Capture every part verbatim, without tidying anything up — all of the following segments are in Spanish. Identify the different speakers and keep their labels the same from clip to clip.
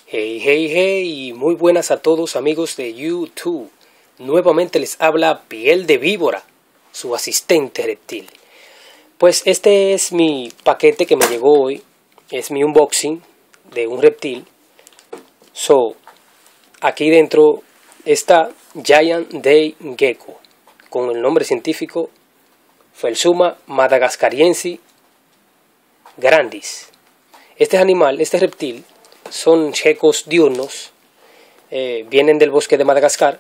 Speaker 1: Hey, hey, hey, muy buenas a todos amigos de YouTube. Nuevamente les habla Piel de Víbora, su asistente reptil. Pues este es mi paquete que me llegó hoy, es mi unboxing de un reptil. So, aquí dentro está Giant Day Gecko, con el nombre científico Phelsuma madagascariensis grandis. Este animal, este reptil, son gecos diurnos, eh, vienen del bosque de Madagascar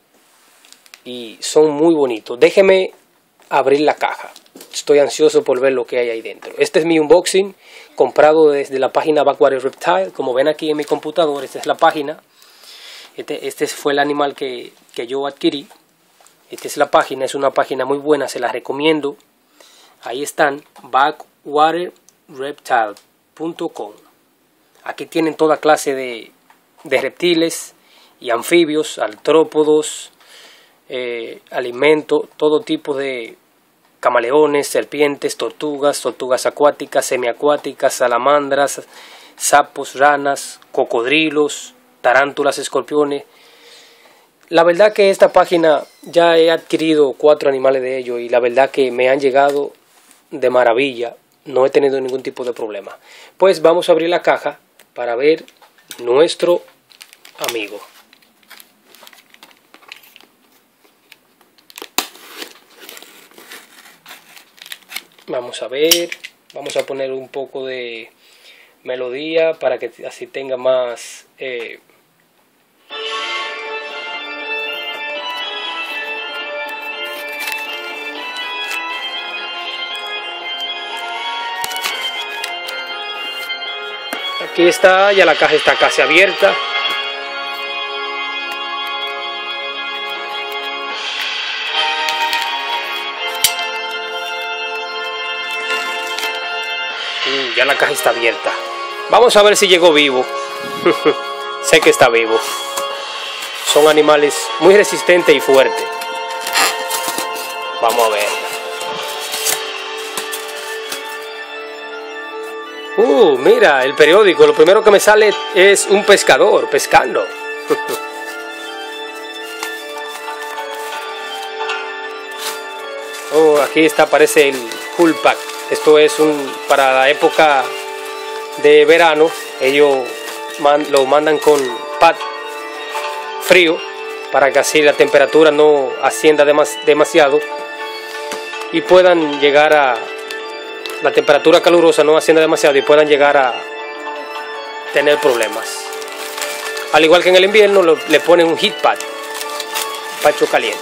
Speaker 1: y son muy bonitos. Déjeme abrir la caja, estoy ansioso por ver lo que hay ahí dentro. Este es mi unboxing, comprado desde la página Backwater Reptile. Como ven aquí en mi computador, esta es la página. Este, este fue el animal que, que yo adquirí. Esta es la página, es una página muy buena, se la recomiendo. Ahí están, backwater reptile punto com. Aquí tienen toda clase de, de reptiles y anfibios, artrópodos, eh, alimentos, todo tipo de camaleones, serpientes, tortugas, tortugas acuáticas, semiacuáticas, salamandras, sapos, ranas, cocodrilos, tarántulas, escorpiones. La verdad que esta página ya he adquirido cuatro animales de ellos y la verdad que me han llegado de maravilla. No he tenido ningún tipo de problema. Pues vamos a abrir la caja para ver nuestro amigo. Vamos a ver, vamos a poner un poco de melodía para que así tenga más eh, aquí está, ya la caja está casi abierta. Mm, ya la caja está abierta. Vamos a ver si llegó vivo. Sé que está vivo. Son animales muy resistentes y fuertes. Vamos a ver. Uh, mira, el periódico, lo primero que me sale es un pescador pescando. Oh, aquí está, aparece el Cool Pack. Esto es un para la época de verano. Ellos man, lo mandan con pad frío para que así la temperatura no ascienda demas, demasiado y puedan llegar a la temperatura calurosa no ascienda demasiado y puedan llegar a tener problemas. Al igual que en el invierno lo, le ponen un heat pad, pacho caliente.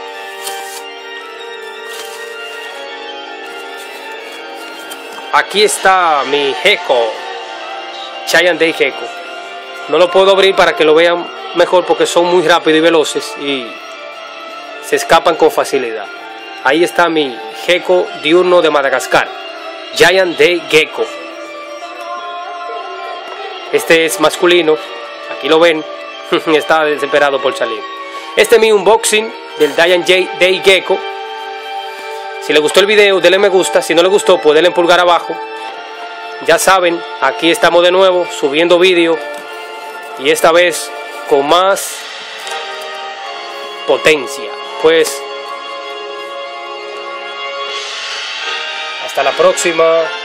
Speaker 1: Aquí está mi gecko, Giant Day Gecko. No lo puedo abrir para que lo vean mejor porque son muy rápidos y veloces y se escapan con facilidad. Ahí está mi gecko diurno de Madagascar, Giant Day Gecko. Este es masculino, aquí lo ven, está desesperado por salir. Este es mi unboxing del Giant Day Gecko. Si le gustó el video, denle me gusta. Si no le gustó, pues denle pulgar abajo. Ya saben, aquí estamos de nuevo subiendo vídeo y esta vez con más potencia. Pues hasta la próxima.